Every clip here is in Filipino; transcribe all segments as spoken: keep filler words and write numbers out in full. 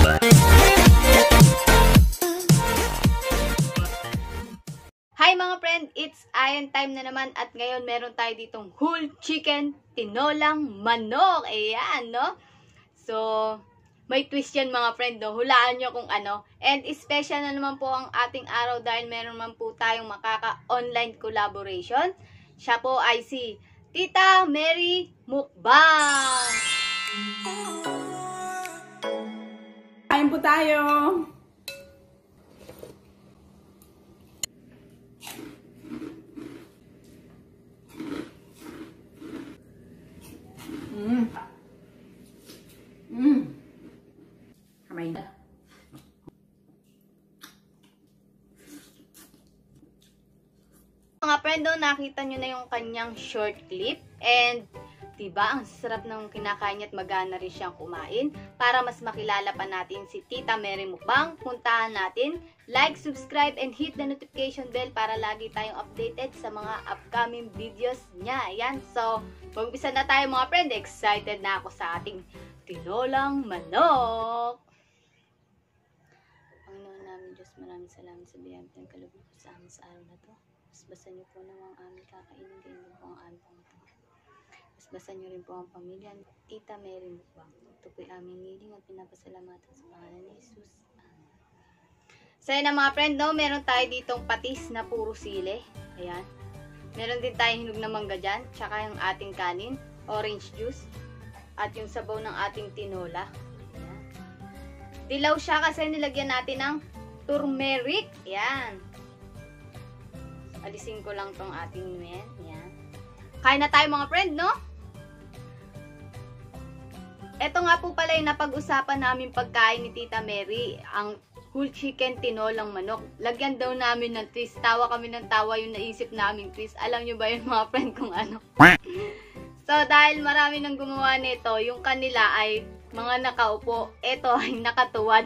Hi mga friend, it's Ayan time na naman at ngayon meron tayo ditong whole chicken tinolang manok. Ayan, no? So, may twist yan mga friend, no? Hulaan nyo kung ano. And special na naman po ang ating araw dahil meron naman po tayong makaka-online collaboration. Siya po ay si Tita Mary Mukbang. Kain po tayo. Mm. Mm. Kamay na. Mga friend, nakita nyo na yung kanyang short clip and diba, ang sarap ng kinakain niya at magana rin siyang kumain. Para mas makilala pa natin si Tita Mary Mukbang, puntahan natin, like, subscribe, and hit the notification bell para lagi tayong updated sa mga upcoming videos niya. Ayan, so, mag-umpisa na tayo mga friend. Excited na ako sa ating tinolang manok. Panginoon namin Diyos, maraming salamat sa biyaya ng kaloob mo sa amin sa araw na to. Basbasan niyo po naman ang aming kakainin, ganyan po ang aming pangatawa. Basbasan niyo rin po ang pamilya ni Tita Mary Mukbang. Ito po'y aming niling at pinapasalamatan sa pangalan ni Jesus. Amen. So yun na mga friend, no? Meron tayo ditong patis na puro sili. Ayan. Meron din tayong hinog na mangga dyan. Tsaka yung ating kanin, orange juice. At yung sabaw ng ating tinola. Ayan. Dilaw siya kasi nilagyan natin ng turmeric. Ayan. Alisin ko lang tong ating nuyen. Ayan. Kain na tayo mga friend, no? Ito nga po pala yung napag-usapan namin pagkain ni Tita Mary, ang whole chicken tinolang manok. Lagyan daw namin ng twist. Tawa kami ng tawa yung naisip namin twist. Alam nyo ba yun mga friend kung ano? So dahil marami nang gumawa nito, yung kanila ay mga nakaupo. Ito ay nakatuwad.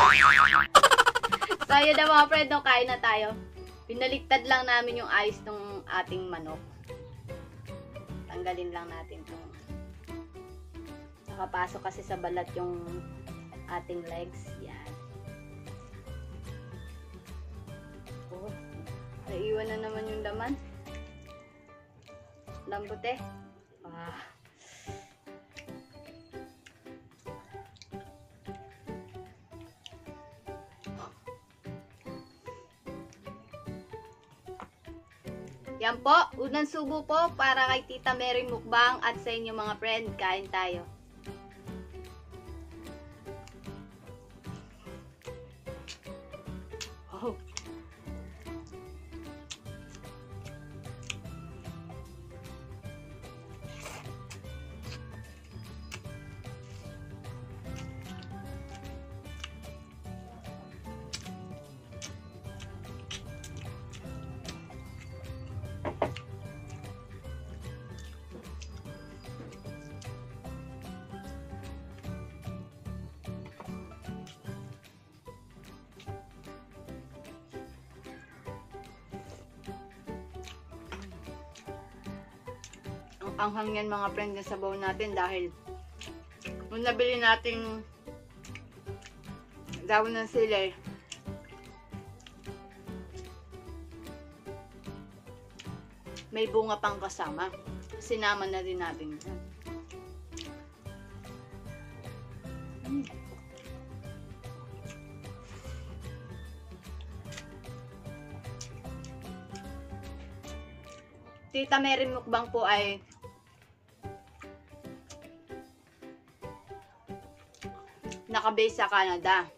So yun na mga friend, no? Kain na tayo. Pinaliktad lang namin yung ayos ng ating manok. Tanggalin lang natin itong nakapasok kasi sa balat yung ating legs. Yan. Oh, naiwan na naman yung laman. Lambot eh. Ah. Yan po, unang subo po para kay Tita Mary Mukbang at sa inyo mga friend, kain tayo. Oh. Ang anghang yan mga friend sa sabaw natin dahil nung nabili nating dahon ng sili, may bunga pang kasama. Sinama na din natin yan. Mm. Tita Mary Mukbang po ay naka-base sa Canada.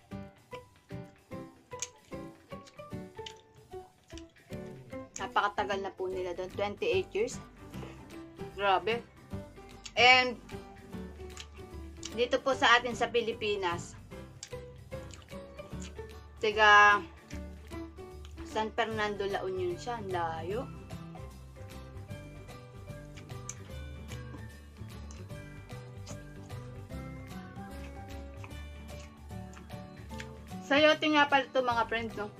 Napakatagal na po nila doon. twenty-eight years. Grabe. And dito po sa atin sa Pilipinas, tiga San Fernando, La Union siya. Ang layo. Sayote nga pala ito mga friends, no?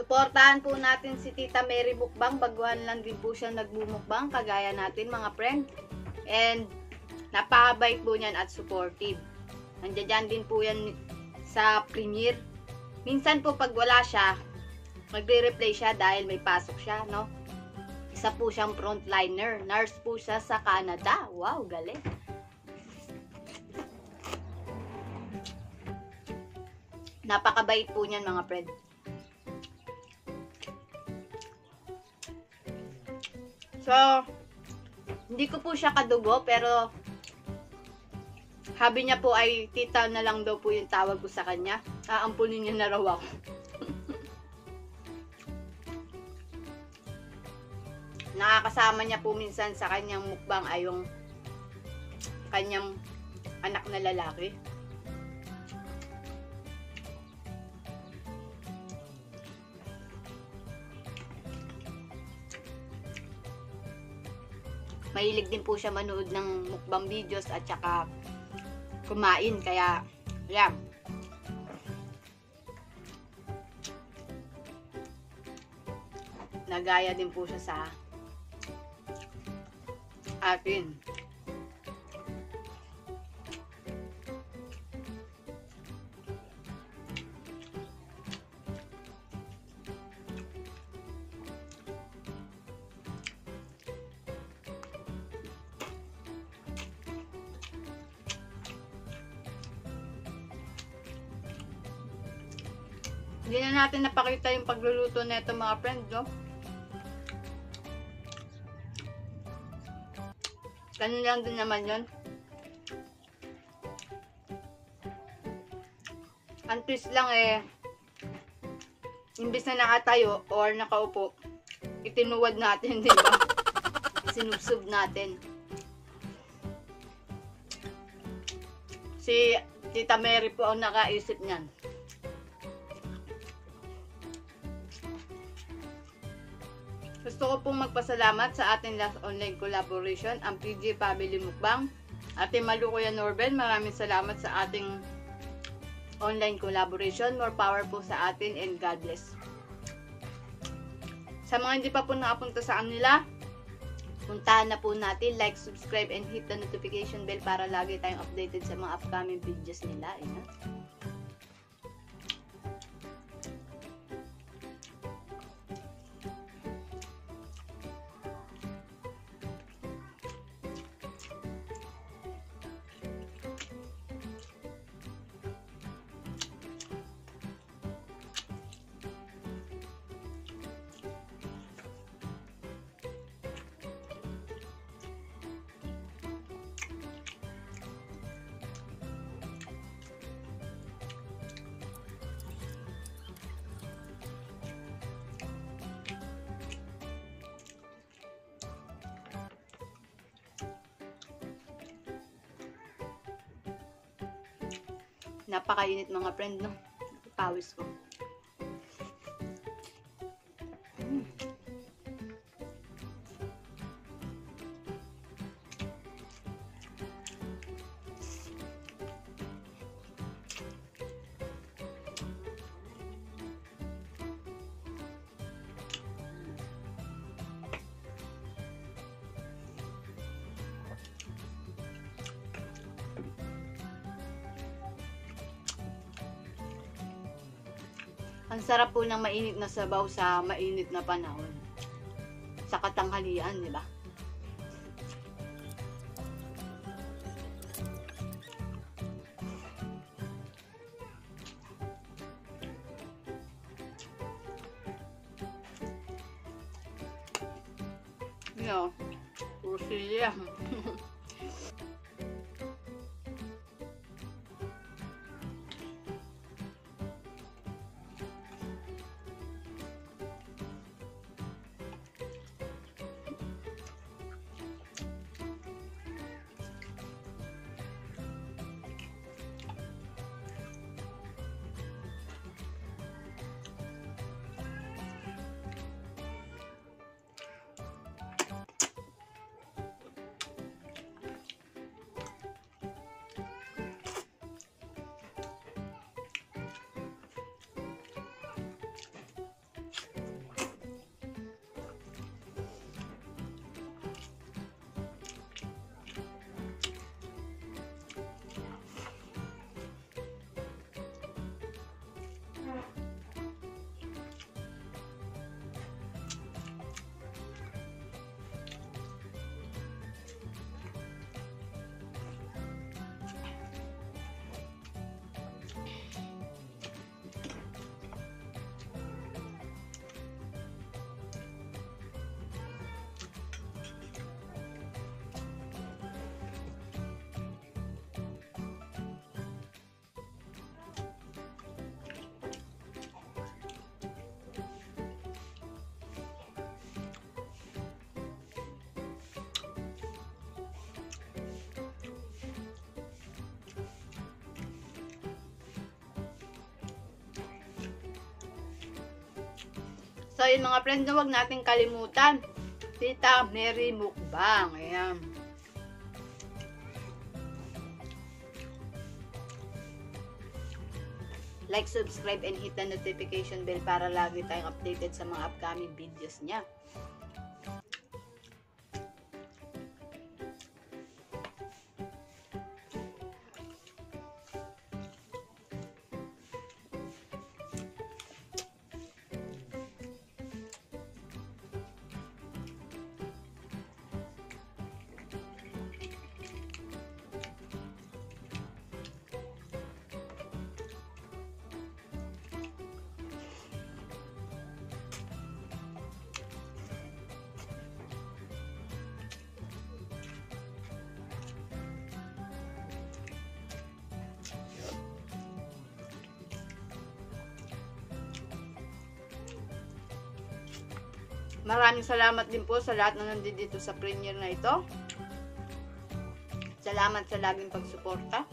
Suportahan po natin si Tita Mary Mukbang. Baguhan lang din po siya nagmumukbang, kagaya natin mga friend. And napakabait po niyan at supportive. Nandiyan din po yan sa premiere. Minsan po pag wala siya, magre-replay siya dahil may pasok siya, no? Isa po siyang frontliner. Nurse po siya sa Canada. Wow, galing. Napakabait po niyan mga friend. So, hindi ko po siya kadugo, pero sabi niya po ay tita na lang daw po yung tawag ko sa kanya. Aampunin niya na raw ako. Nakakasama niya po minsan sa kanyang mukbang ay yung kanyang anak na lalaki. Mahilig din po siya manood ng mukbang videos at saka kumain. Kaya, yan. Nagaya din po siya sa atin. Hindi na natin napakita yung pagluluto nito mga friends, no? Ganun lang din naman yun. Ang twist lang eh, imbis na nakatayo or nakaupo, itinuwad natin, di ba? Sinubsub natin. Si Tita Mary po ang nakaisip niyan. Gusto ko pong magpasalamat sa ating last online collaboration, ang P J Family Mukbang. Ate Malu, Kuya Norben, maraming salamat sa ating online collaboration. More power po sa atin and God bless. Sa mga hindi pa po nakapunta sa kanila, puntahan na po natin, like, subscribe, and hit the notification bell para lagi tayong updated sa mga upcoming videos nila. Ayan. Napakainit mga friend, no? Pawis ko. Mm. Ang sarap po ng mainit na sabaw sa mainit na panahon. Sa katanghalian, di ba? Yo, puro silya. So, yun mga friend, huwag natin kalimutan. Tita Mary Mukbang. Ayan. Like, subscribe, and hit the notification bell para lagi tayong updated sa mga upcoming videos niya. Maraming salamat din po sa lahat na nandito sa premiere na ito. Salamat sa laging pagsuporta.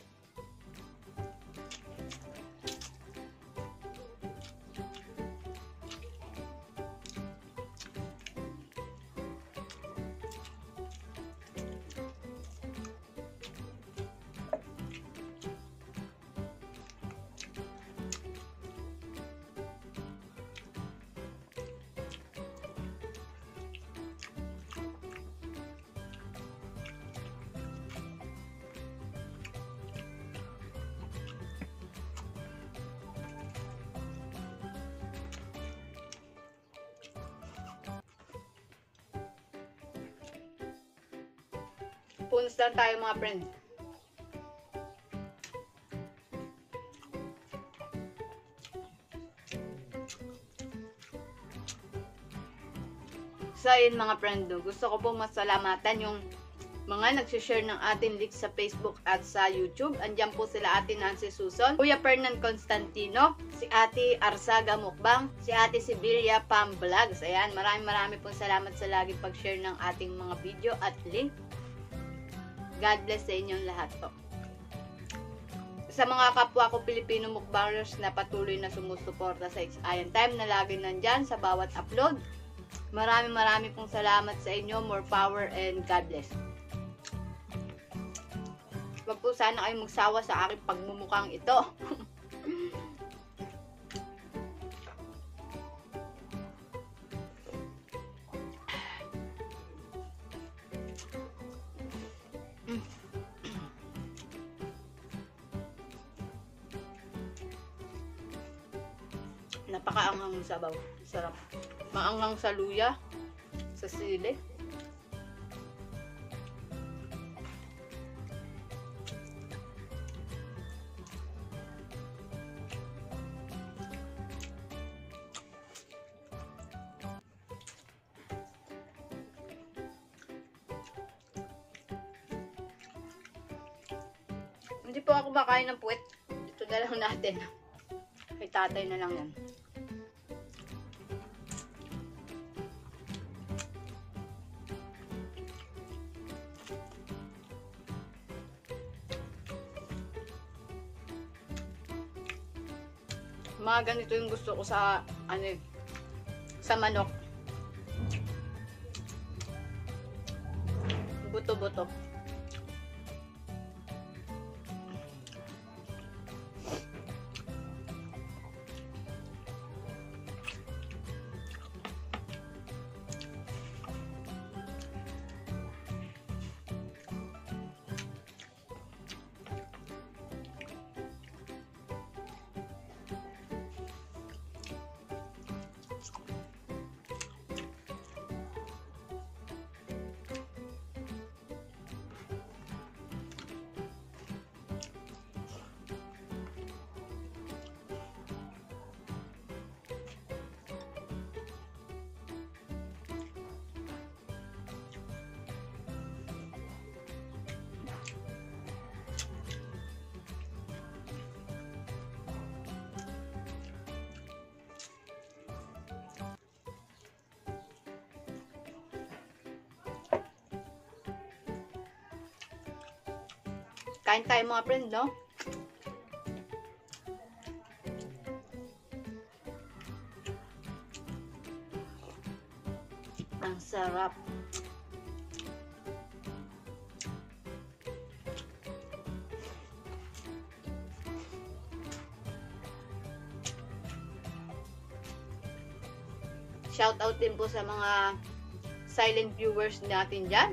Punas lang tayo mga friend. So yun mga friend, gusto ko pong masalamatan yung mga nagsishare ng ating link sa Facebook at sa YouTube. Andyan po sila Ate Nancy Suson, Kuya Fernan Constantino, si Ate Arsaga Mukbang, si Ate Sibilia Pam Vlogs. Ayan, maraming maraming pong salamat sa laging pag-share ng ating mga video at link. God bless sa inyong lahat po. Sa mga kapwa ko Pilipino mukbangers na patuloy na sumusuporta sa It's Ayan Time na lagi nandyan sa bawat upload. Maraming maraming pong salamat sa inyo. More power and God bless. Huwag po sana kayong magsawa sa aking pagmumukhang ito. Napakaanghang ng sabaw. Sarap. Maanghang sa luya, sa sili. Hindi po ako makain ng puwet. Ito na lang natin. Kay tatay na lang yan. Mga ganito yung gusto ko sa ano eh, sa manok. Buto-buto. Kain tayo mga friend, no? Ang sarap. Shout out din po sa mga silent viewers natin dyan.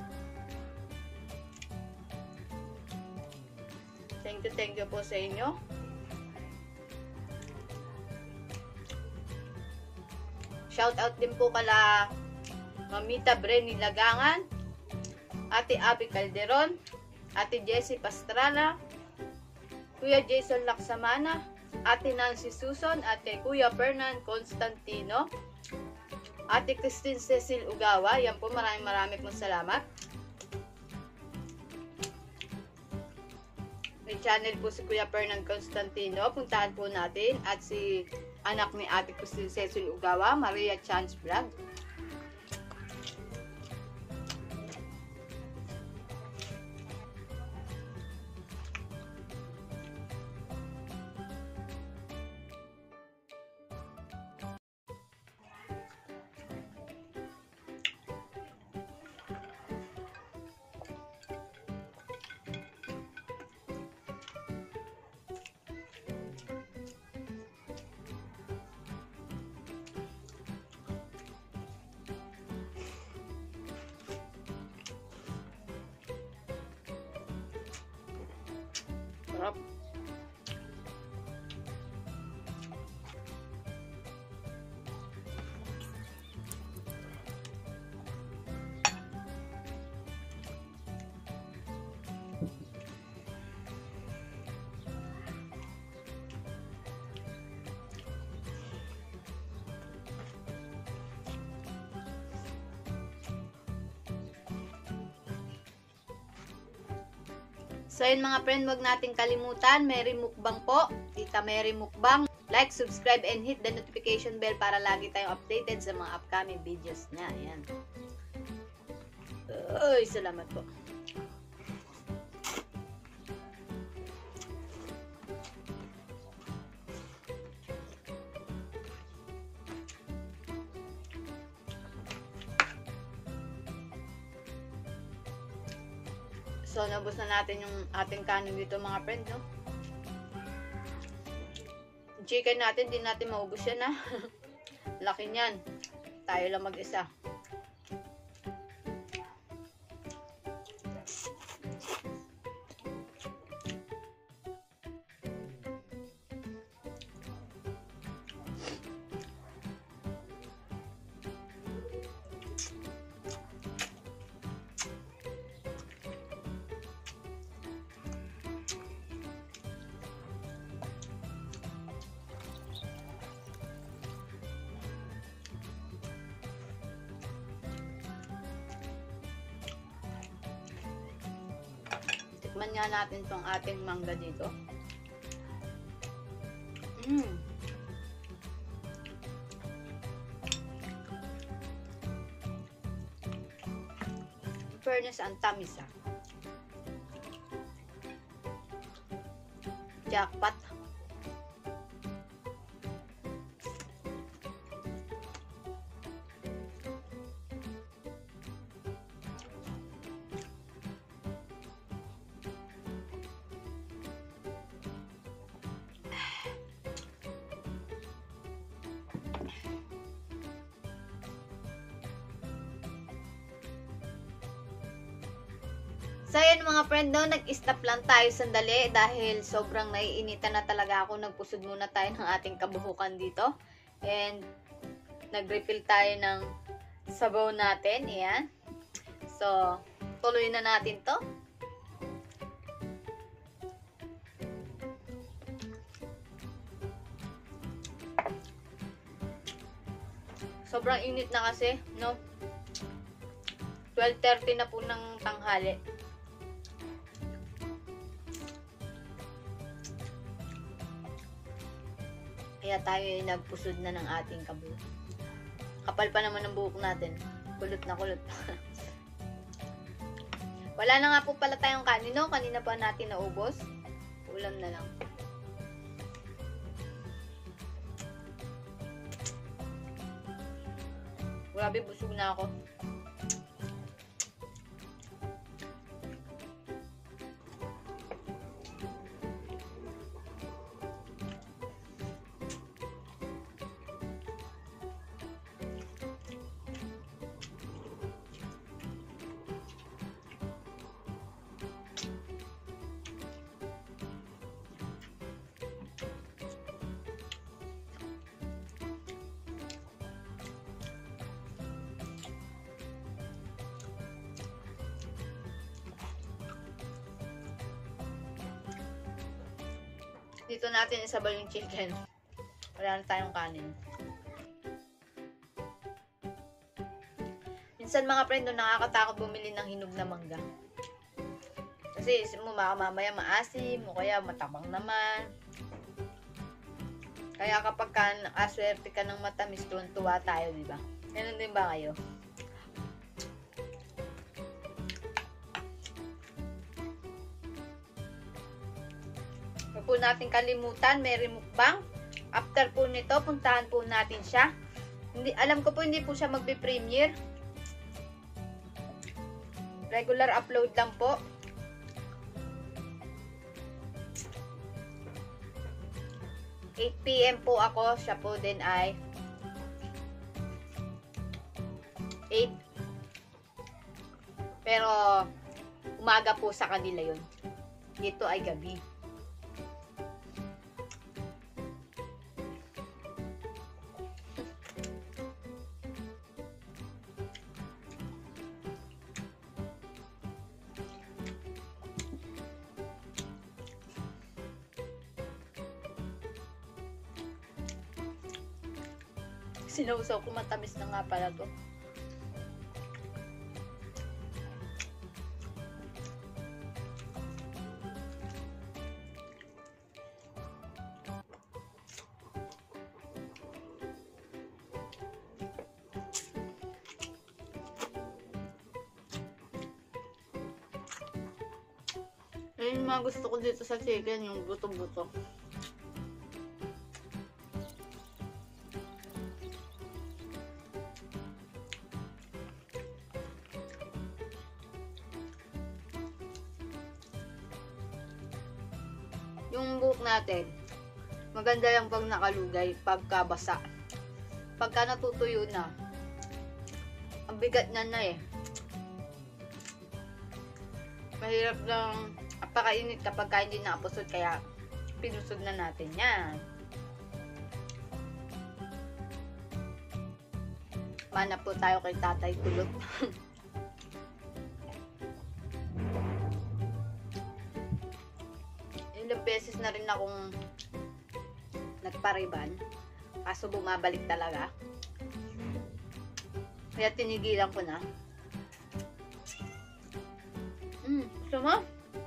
Thank you, thank you po sa inyo. Shout out din po kala Mamita Brenny Lagangan, Ate Abby Calderon, Ate Jessie Pastrana, Kuya Jason Laksamana, Ate Nancy Suson, at kay Kuya Fernan Constantino, Ate Christine Cecil Ugawa. Yan po, maraming maraming pong salamat. May channel po si Kuya Fernan Constantino. Puntahan po natin. At si anak ni Ate Christine Cecil Ugawa, Maria Chance Vlog. Sarap. So yun mga friend, wag nating kalimutan, Mary Mukbang po, Tita Mary Mukbang. Like, subscribe, and hit the notification bell para lagi tayong updated sa mga upcoming videos niya. Ayan. Uy, salamat po. So, nabos na natin yung ating kanin dito mga friend, no? Yung chicken natin, di natin maubos yan, ha? Laki niyan. Tayo lang mag-isa. Tikman nga natin tong ating mangga dito. Mm. In fairness, ang tamis ah. Jackpot. So yun mga friend, no, nag-stop lang tayo sandali dahil sobrang naiinitan na talaga ako. Nagpusod muna tayo ng ating kabuhukan dito. And nag-refill tayo ng sabaw natin. Ayan. So, tuloy na natin to. Sobrang init na kasi, no? twelve thirty na po ng tanghali. Kaya tayo ay nagpusod na ng ating kabuhok. Kapal pa naman ang buhok natin. Kulot na kulot. Wala na nga po pala tayong kanino. Kanina pa natin naubos. Ulam na lang. Wala Grabe, busog na ako. Dito natin isabal yung chicken. Wala na tayong kanin. Minsan mga friend, doon nakakatakot bumili ng hinog na mangga. Kasi isip mo mamaya maasim o kaya matabang naman. Kaya kapag ka nakaswerte ka ng matamis, tuwan-tuwa tayo, di ba? Ganun din ba kayo? Huwag po natin kalimutan, may mukbang. After po nito, puntahan po natin siya. Hindi, alam ko po hindi po siya magbe-premiere. Regular upload lang po. eight p m po ako, siya po din ay eight. Pero umaga po sa kanila yun. Dito ay gabi. Sinausaw ko, matamis na nga pala to. Ayun yung mga gusto ko dito sa chicken, yung buto-buto. Yung buhok natin, maganda lang pag nakalugay, pagka basa. Pagka natutuyo na, ang bigat na na eh. Mahirap lang, apakainit kapag ka hindi nakapusod, kaya pinusod na natin yan. Mana po tayo kay Tatay Kulot. Ilang beses na rin akong nagpariban, kaso bumabalik talaga. Kaya tinigilan ko na. Hmm, gusto mo?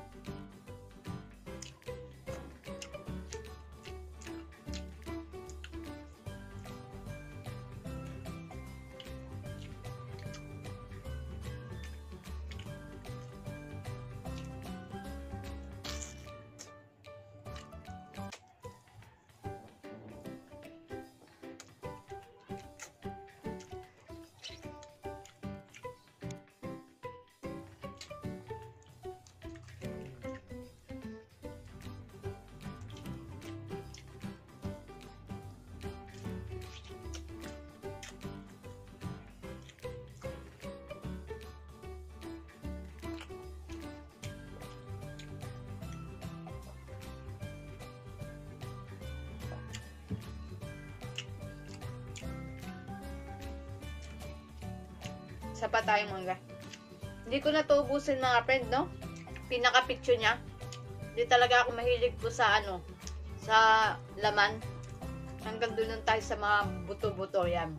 Isa pa tayong mangga. Hindi ko na to ubusin mga friend, no? Pinaka-picture niya. Hindi talaga ako mahilig po sa ano, sa laman. Hanggang doon lang tayo sa mga buto-buto yan.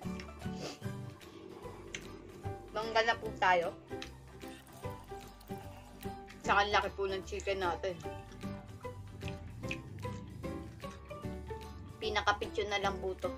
Mangga na po tayo. Saka laki po ng chicken natin. Pinaka-picture na lang buto.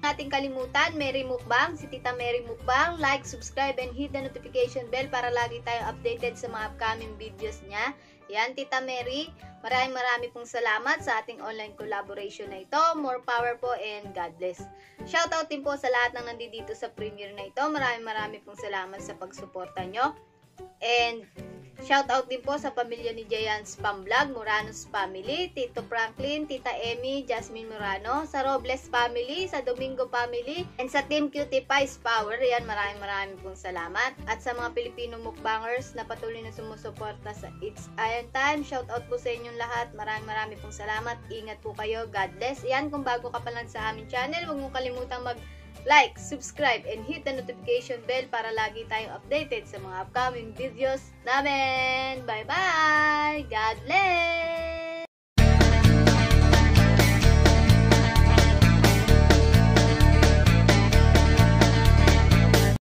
nating kalimutan, Mary Mukbang, si Tita Mary Mukbang. Like, subscribe, and hit the notification bell para lagi tayo updated sa mga upcoming videos niya. Yan, Tita Mary, maraming marami pong salamat sa ating online collaboration na ito. More power po and God bless. Shoutout din po sa lahat ng nandito sa premiere na ito. Maraming marami pong salamat sa pagsuporta nyo. And shoutout din po sa pamilya ni Jayan Spam Vlog, Moranos family, Tito Franklin, Tita Emmy, Jasmine Morano, sa Robles family, sa Domingo family, and sa Team Cutie Pies Power. Yan, maraming maraming pong salamat. At sa mga Pilipino mukbangers na patuloy na sumusuporta sa It's Iron Time, shoutout po sa inyong lahat. Maraming maraming pong salamat. Ingat po kayo. God bless. Yan, kung bago ka pa lang sa aming channel, huwag mong kalimutang mag like, subscribe, and hit the notification bell para lagi tayong updated sa mga upcoming videos namin. Bye-bye! God bless!